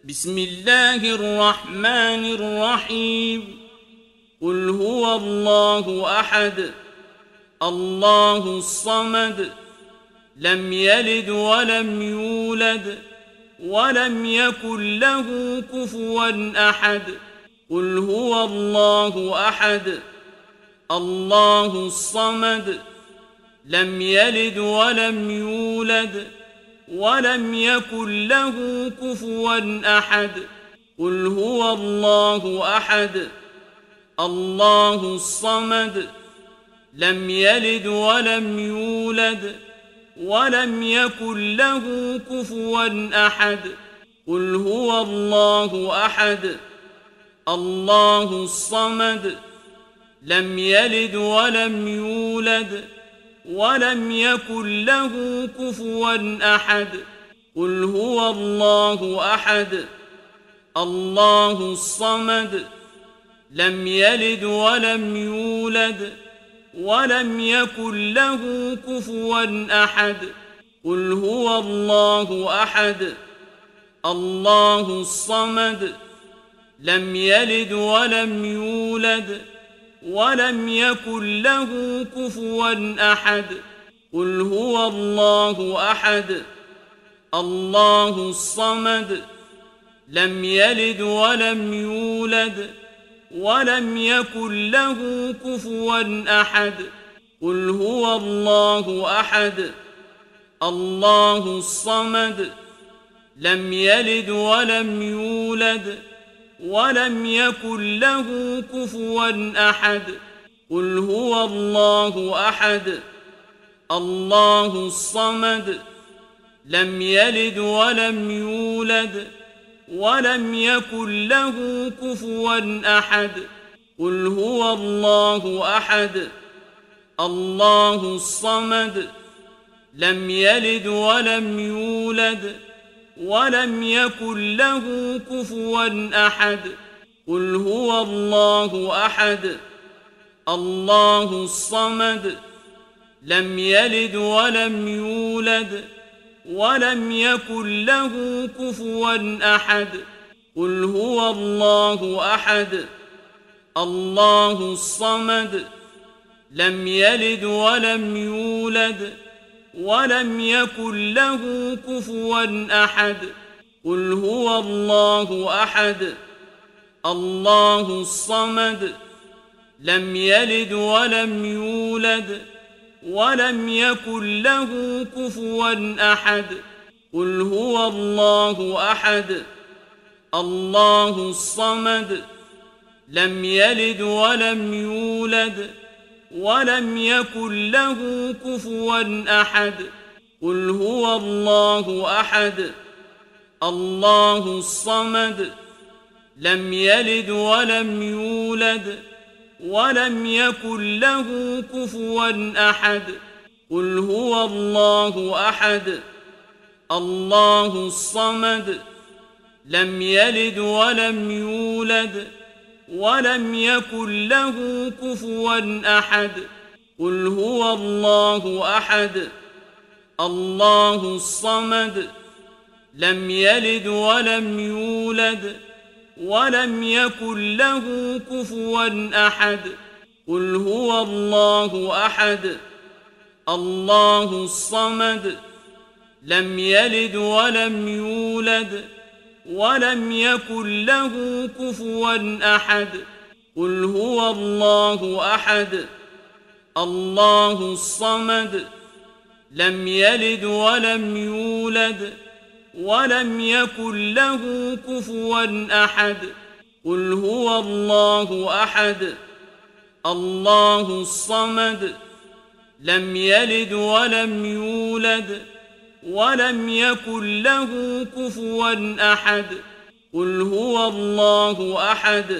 بسم الله الرحمن الرحيم. قل هو الله أحد الله الصمد لم يلد ولم يولد ولم يكن له كفوا أحد. قل هو الله أحد الله الصمد لم يلد ولم يولد ولم يكن له كفوا أحد. قل هو الله أحد الله الصمد لم يلد ولم يولد ولم يكن له كفوا أحد. قل هو الله أحد الله الصمد لم يلد ولم يولد ولم يكن له كفوا أحد. قل هو الله أحد الله الصمد لم يلد ولم يولد ولم يكن له كفوا أحد. قل هو الله أحد الله الصمد لم يلد ولم يولد ولم يكن له كفوا أحد. قل هو الله أحد الله الصمد لم يلد ولم يولد ولم يكن له كفوا أحد. قل هو الله أحد الله الصمد لم يلد ولم يولد ولم يكن له كفوا أحد. قل هو الله أحد الله الصمد لم يلد ولم يولد ولم يكن له كفوا أحد. قل هو الله أحد الله الصمد لم يلد ولم يولد ولم يكن له كفوا أحد. قل هو الله أحد الله الصمد لم يلد ولم يولد ولم يكن له كفوا أحد. قل هو الله أحد الله الصمد لم يلد ولم يولد ولم يكن له كفوا أحد. قل هو الله أحد الله الصمد لم يلد ولم يولد ولم يكن له كفوا أحد. قل هو الله أحد الله الصمد لم يلد ولم يولد ولم يكن له كفوا أحد. قل هو الله أحد الله الصمد لم يلد ولم يولد ولم يكن له كفوا أحد. قل هو الله أحد الله الصمد لم يلد ولم يولد ولم يكن له كفوا أحد. قل هو الله أحد الله الصمد لم يلد ولم يولد ولم يكن له كفوا أحد. قل هو الله أحد الله الصمد لم يلد ولم يولد ولم يكن له كفوا أحد. قل هو الله أحد الله الصمد لم يلد ولم يولد ولم يكن له كفوا أحد. قل هو الله أحد الله الصمد لم يلد ولم يولد ولم يكن له كفوا أحد. قل هو الله أحد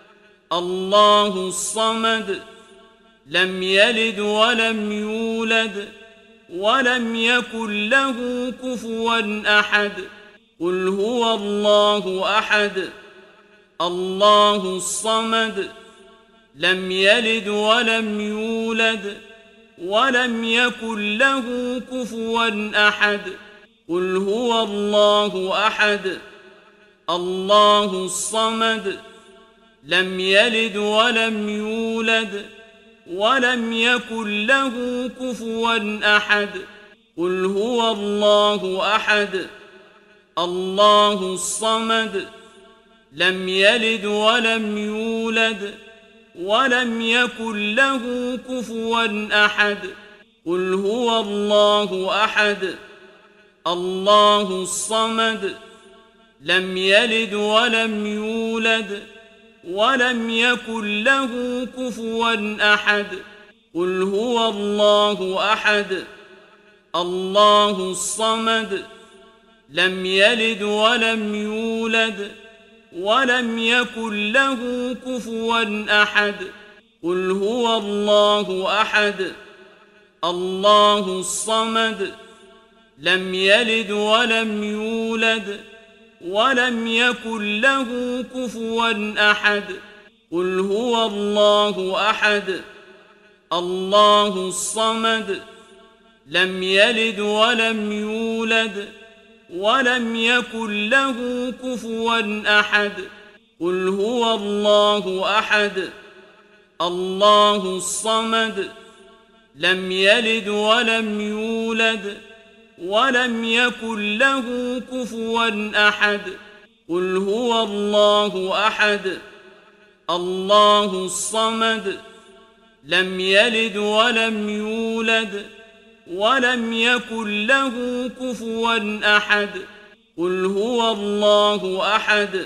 الله الصمد لم يلد ولم يولد ولم يكن له كفوا أحد. قل هو الله أحد الله الصمد لم يلد ولم يولد ولم يكن له كفوا أحد. قل هو الله أحد الله الصمد لم يلد ولم يولد ولم يكن له كفوا أحد قل هو الله أحد الله الصمد لم يلد ولم يولد ولم يكن له كفوا أحد قل هو الله أحد الله الصمد لم يلد ولم يولد ولم يكن له كفوا أحد قل هو الله أحد الله الصمد لم يلد ولم يولد ولم يكن له كفوا أحد قل هو الله أحد الله الصمد لم يلد ولم يولد ولم يكن له كفوا أحد قل هو الله أحد الله الصمد لم يلد ولم يولد ولم يكن له كفوا أحد قل هو الله أحد الله الصمد لم يلد ولم يولد ولم يكن له كفوا أحد قل هو الله أحد الله الصمد لم يلد ولم يولد ولم يكن له كفوا أحد قل هو الله أحد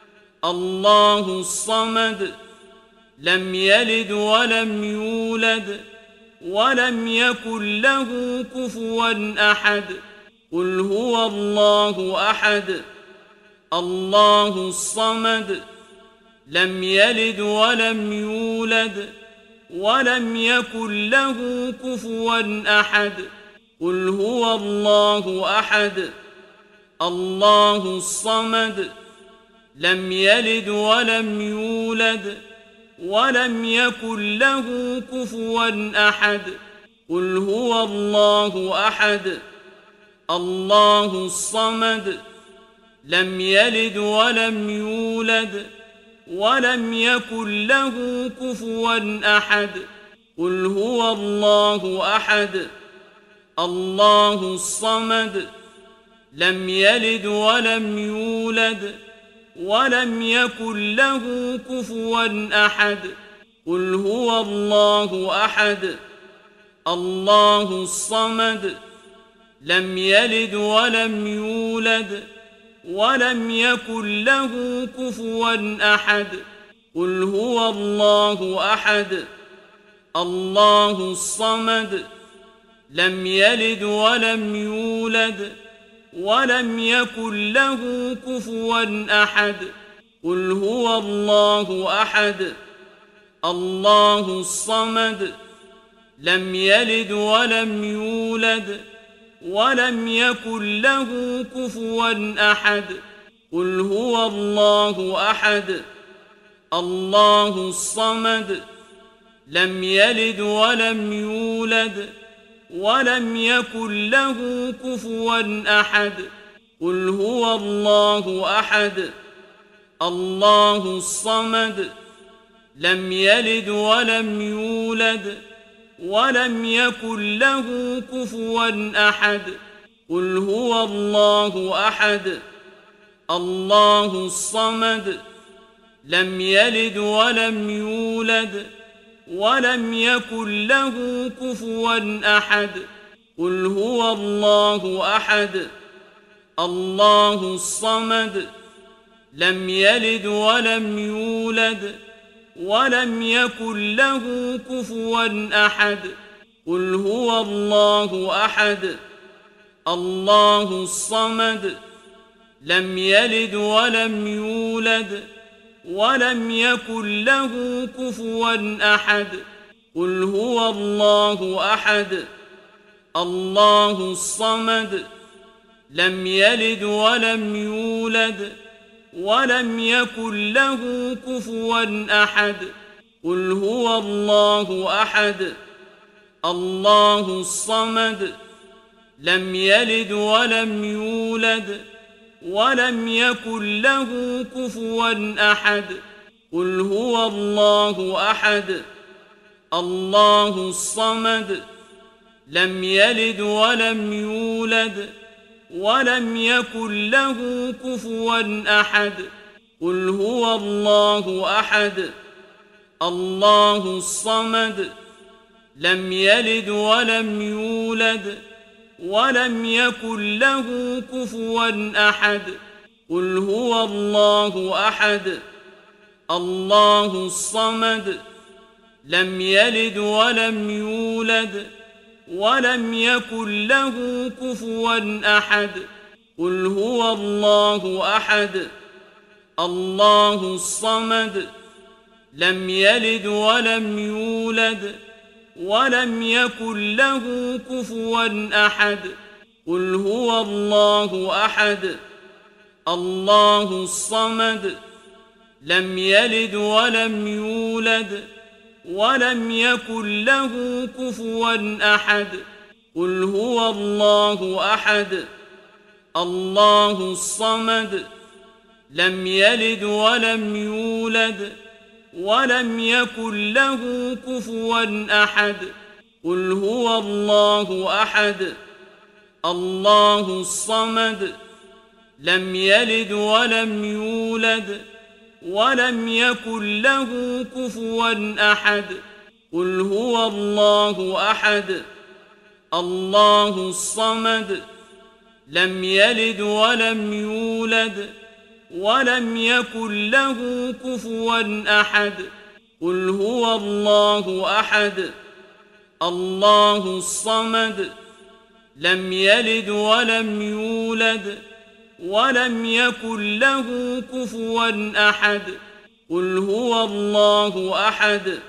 الله الصمد لم يلد ولم يولد ولم يكن له كفوا أحد قل هو الله أحد الله الصمد لم يلد ولم يولد ولم يكن له كفوا أحد قل هو الله أحد الله الصمد لم يلد ولم يولد ولم يكن له كفوا أحد قل هو الله أحد الله الصمد لم يلد ولم يولد ولم يكن له كفوا أحد قل هو الله أحد الله الصمد لم يلد ولم يولد ولم يكن له كفوا أحد قل هو الله أحد الله الصمد لم يلد ولم يولد ولم يكن له كفوا أحد قل هو الله أحد الله الصمد لم يلد ولم يولد ولم يكن له كفوا أحد قل هو الله أحد الله الصمد لم يلد ولم يولد ولم يكن له كفوا أحد قل هو الله أحد الله الصمد لم يلد ولم يولد ولم يكن له كفوا أحد قل هو الله أحد الله الصمد لم يلد ولم يولد ولم يكن له كفوا أحد قل هو الله أحد الله الصمد لم يلد ولم يولد ولم يكن له كفوا أحد قل هو الله أحد الله الصمد لم يلد ولم يولد ولم يكن له كفوا أحد قل هو الله أحد الله الصمد لم يلد ولم يولد ولم يكن له كفوا أحد قل هو الله أحد الله الصمد لم يلد ولم يولد ولم يكن له كفوا أحد قل هو الله أحد الله الصمد لم يلد ولم يولد ولم يكن له كفوا أحد قل هو الله أحد الله الصمد لم يلد ولم يولد ولم يكن له كفوا أحد قل هو الله أحد الله الصمد لم يلد ولم يولد ولم يكن له كفوا أحد قل هو الله أحد الله الصمد لم يلد ولم يولد ولم يكن له كفوا أحد قل هو الله أحد الله الصمد لم يلد ولم يولد ولم يكن له كفوا أحد قل هو الله أحد الله الصمد لم يلد ولم يولد ولم يكن له كفوا أحد قل هو الله أحد الله الصمد لم يلد ولم يولد ولم يكن له كفوا أحد قل هو الله أحد الله الصمد لم يلد ولم يولد ولم يكن له كفوا أحد قل هو الله أحد الله الصمد لم يلد ولم يولد ولم يكن له كفوا أحد قل هو الله أحد الله الصمد لم يلد ولم يولد ولم يكن له كفوا أحد قل هو الله أحد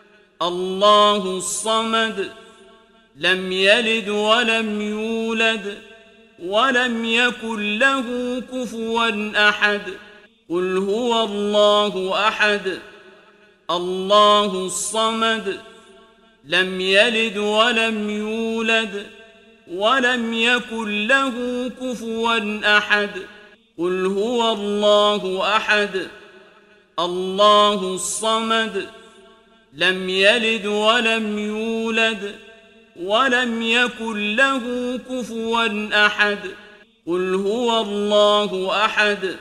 الله الصمد لم يلد ولم يولد ولم يكن له كفوا أحد قل هو الله أحد الله الصمد لم يلد ولم يولد ولم يكن له كفوا أحد قل هو الله أحد الله الصمد لم يلد ولم يولد ولم يكن له كفوا أحد قل هو الله أحد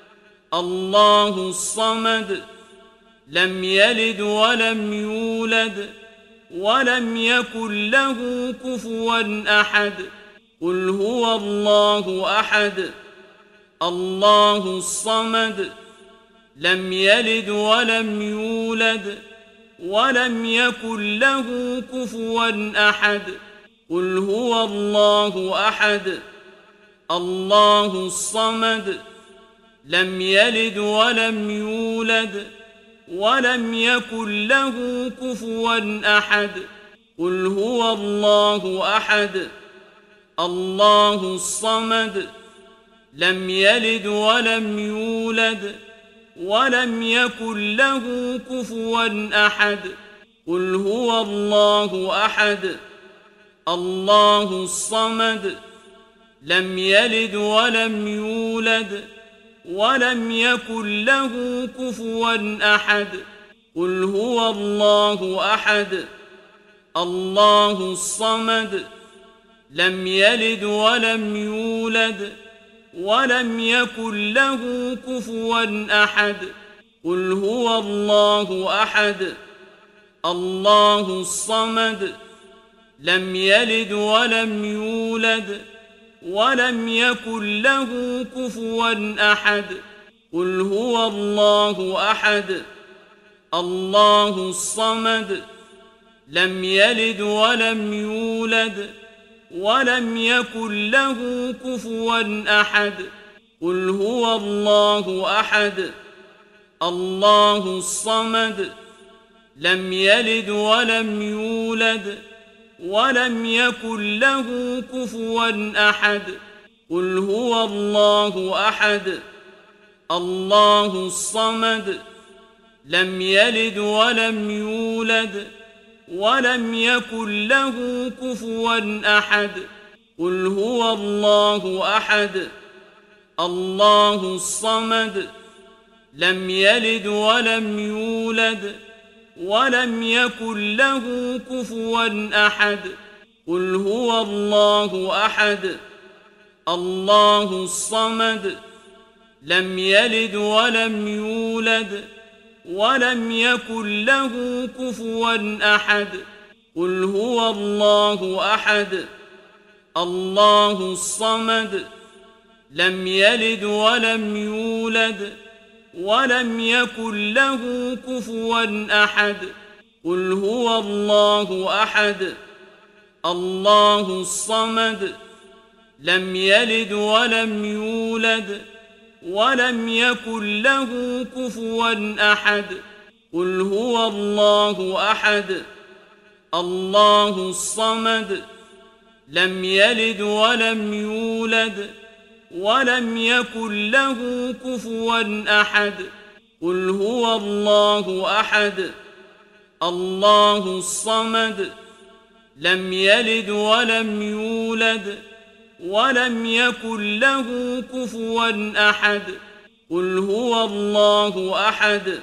الله الصمد لم يلد ولم يولد ولم يكن له كفوا أحد قل هو الله أحد الله الصمد لم يلد ولم يولد ولم يكن له كفوا أحد قل هو الله أحد الله الصمد لم يلد ولم يولد ولم يكن له كفوا أحد قل هو الله أحد الله الصمد لم يلد ولم يولد ولم يكن له كفوا أحد قل هو الله أحد الله الصمد لم يلد ولم يولد ولم يكن له كفوا أحد قل هو الله أحد الله الصمد لم يلد ولم يولد ولم يكن له كفوا أحد قل هو الله أحد الله الصمد لم يلد ولم يولد ولم يكن له كفوا أحد قل هو الله أحد الله الصمد لم يلد ولم يولد ولم يكن له كفوا أحد قل هو الله أحد الله الصمد لم يلد ولم يولد ولم يكن له كفوا أحد قل هو الله أحد الله الصمد لم يلد ولم يولد ولم يكن له كفوا أحد قل هو الله أحد الله الصمد لم يلد ولم يولد ولم يكن له كفوا أحد قل هو الله أحد الله الصمد لم يلد ولم يولد ولم يكن له كفوا أحد قل هو الله أحد الله الصمد لم يلد ولم يولد ولم يكن له كفوا أحد قل هو الله أحد الله الصمد لم يلد ولم يولد ولم يكن له كفوا أحد قل هو الله أحد الله الصمد لم يلد ولم يولد ولم يكن له كفوا أحد قل هو الله أحد الله الصمد لم يلد ولم يولد ولم يكن له كفوا أحد قل هو الله أحد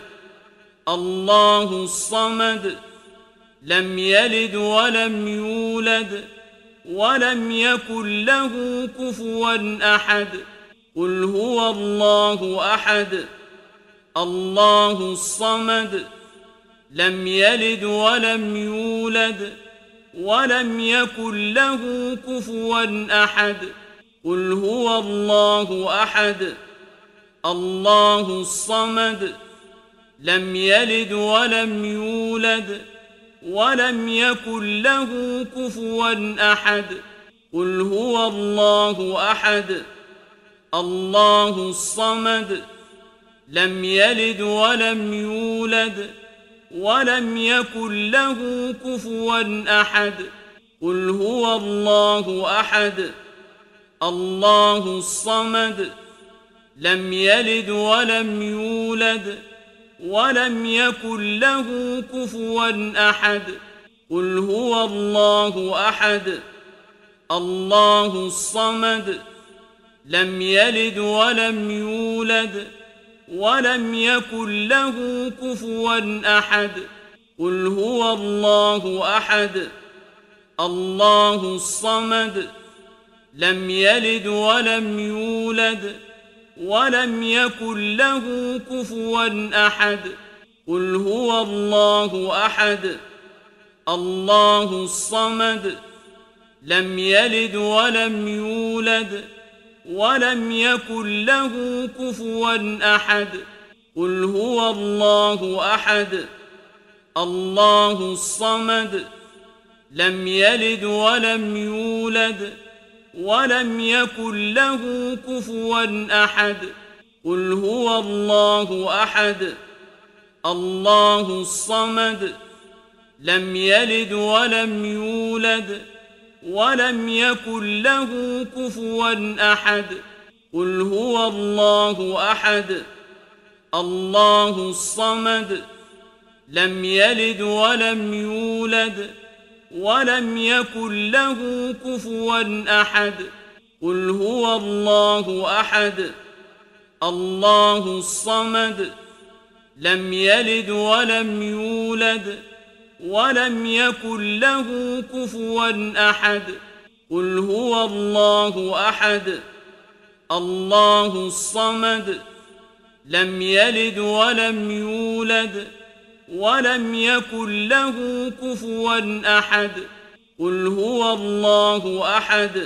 الله الصمد لم يلد ولم يولد ولم يكن له كفوا أحد قل هو الله أحد الله الصمد لم يلد ولم يولد ولم يكن له كفوا أحد قل هو الله أحد الله الصمد لم يلد ولم يولد ولم يكن له كفوا أحد قل هو الله أحد الله الصمد لم يلد ولم يولد ولم يكن له كفوا أحد قل هو الله أحد الله الصمد لم يلد ولم يولد ولم يكن له كفوا أحد قل هو الله أحد الله الصمد لم يلد ولم يولد ولم يكن له كفوا أحد قل هو الله أحد الله الصمد لم يلد ولم يولد ولم يكن له كفوا أحد قل هو الله أحد الله الصمد لم يلد ولم يولد ولم يكن له كفوا أحد قل هو الله أحد الله الصمد لم يلد ولم يولد ولم يكن له كفوا أحد قل هو الله أحد الله الصمد لم يلد ولم يولد ولم يكن له كفوا أحد قل هو الله أحد الله الصمد لم يلد ولم يولد ولم يكن له كفوا أحد قل هو الله أحد الله الصمد لم يلد ولم يولد ولم يكن له كفوا أحد قل هو الله أحد الله الصمد لم يلد ولم يولد ولم يكن له كفوا أحد قل هو الله أحد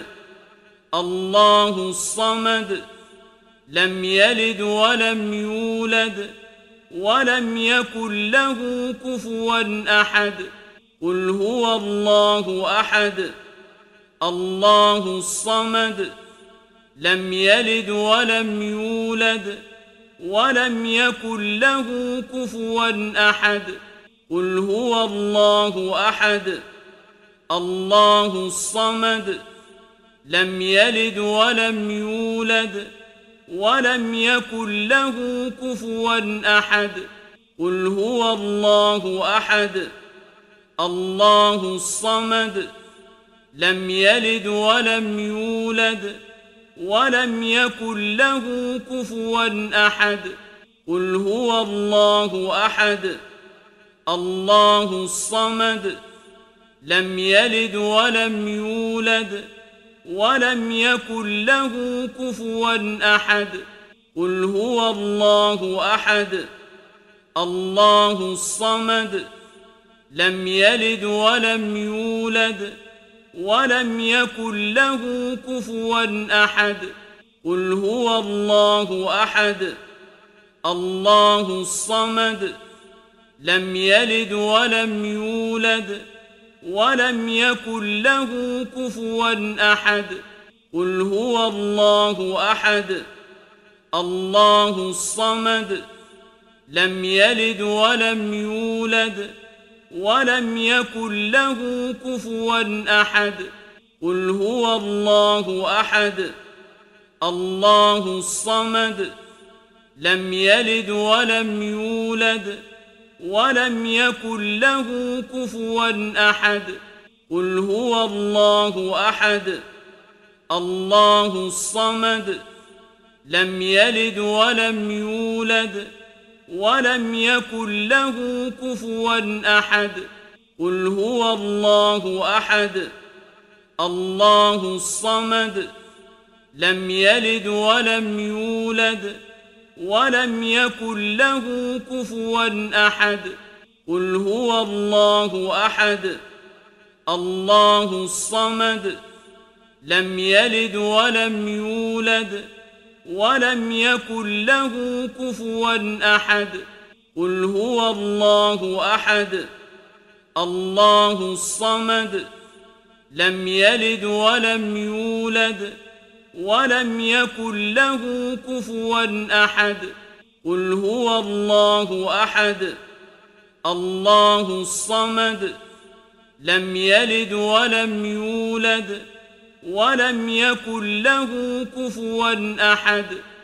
الله الصمد لم يلد ولم يولد ولم يكن له كفوا أحد قل هو الله أحد الله الصمد لم يلد ولم يولد ولم يكن له كفوا أحد قل هو الله أحد الله الصمد لم يلد ولم يولد ولم يكن له كفوا أحد قل هو الله أحد الله الصمد لم يلد ولم يولد ولم يكن له كفوا أحد قل هو الله أحد الله الصمد لم يلد ولم يولد ولم يكن له كفوا أحد قل هو الله أحد الله الصمد لم يلد ولم يولد ولم يكن له كفوا أحد قل هو الله أحد الله الصمد لم يلد ولم يولد ولم يكن له كفوا أحد قل هو الله أحد الله الصمد لم يلد ولم يولد ولم يكن له كفوا أحد قل هو الله أحد الله الصمد لم يلد ولم يولد ولم يكن له كفوا أحد قل هو الله أحد الله الصمد لم يلد ولم يولد ولم يكن له كفوا أحد قل هو الله أحد الله الصمد لم يلد ولم يولد ولم يكن له كفوا أحد قل هو الله أحد الله الصمد لم يلد ولم يولد ولم يكن له كفوا أحد قل هو الله أحد الله الصمد لم يلد ولم يولد ولم يكن له كفوا أحد قل هو الله أحد الله الصمد لم يلد ولم يولد ولم يكن له كفوا أحد